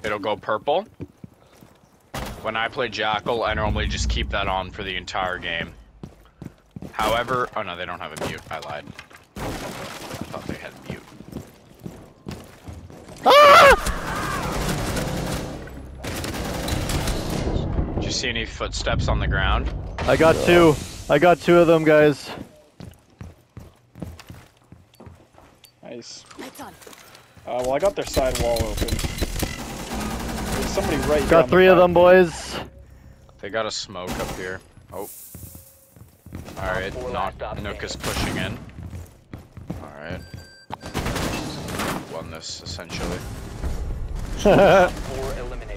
it'll go purple. When I play Jackal, I normally just keep that on for the entire game. However, oh no, they don't have a mute. I lied. I thought they had mute. Did you see any footsteps on the ground? I got two. I got two of them, guys. Nice. Lights on. Well, I got their side wall open. There's somebody right here. Got three of them, boys. They got a smoke up here. Oh. Alright, Nook is pushing in. Alright. Won this, essentially. 4 eliminated.